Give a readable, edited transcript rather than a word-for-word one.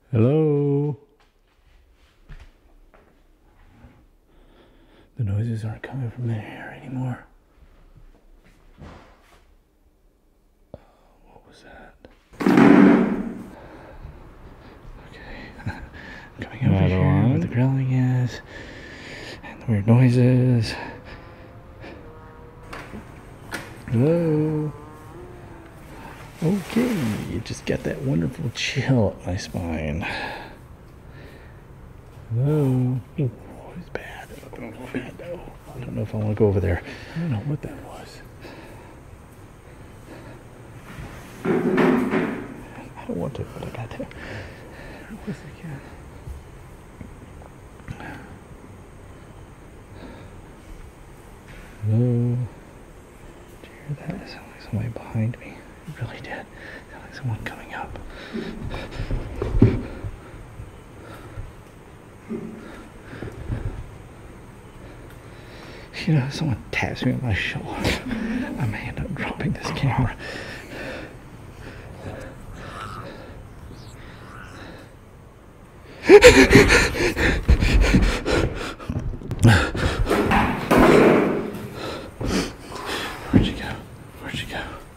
Hello? The noises aren't coming from there anymore. What was that? Okay. Coming over here where the growling is. And the weird noises. Hello? Okay, you just got that wonderful chill up my spine. Hello? Oh, it's bad. Oh, bad. No. I don't know if I want to go over there. I don't know what that was. I don't want to, but I got to. What was it again? Hello? Did you hear that? It sounded like somebody behind me. It really did. It sounded like someone coming up. You know, someone taps me on my shoulder. I may end up dropping this camera. Where'd you go? Where'd you go?